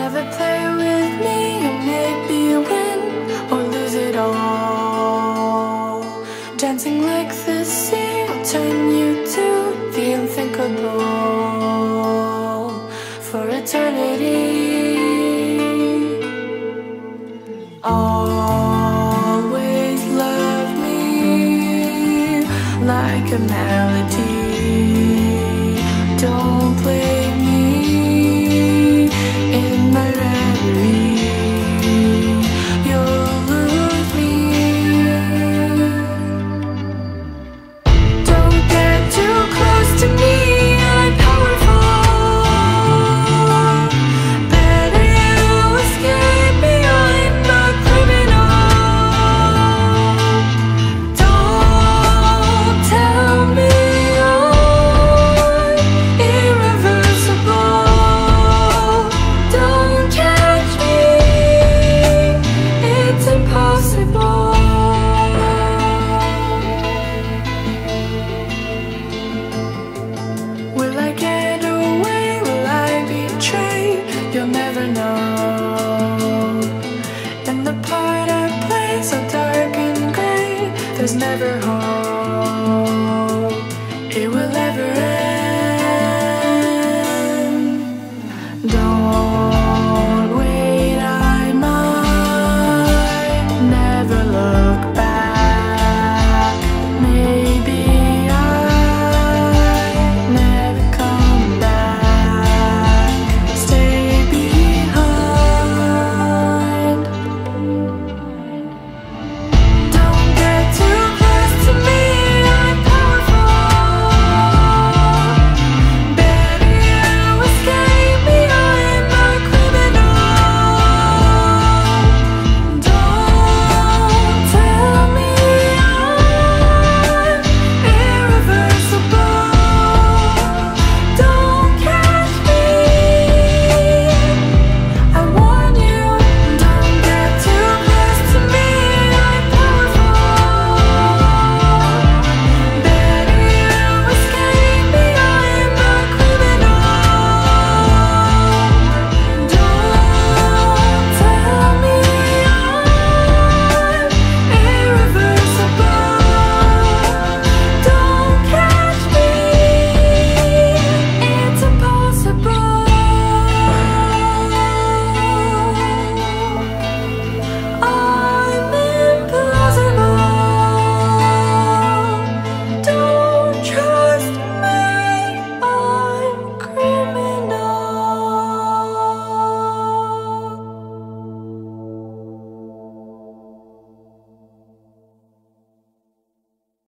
Never play with me, and maybe win or lose it all. Dancing like the sea will turn you to the unthinkable for eternity. Always love me like a melody. Don't play me in my reverie. You'll lose me. Don't get too close to me, I'm powerful. Better you escape me, I'm not criminal. Don't tell me I'm irreversible. Don't catch me, it's impossible. Will I get away? Will I betray? You'll never know. In the part I play, so dark and gray, there's never hope it will ever end.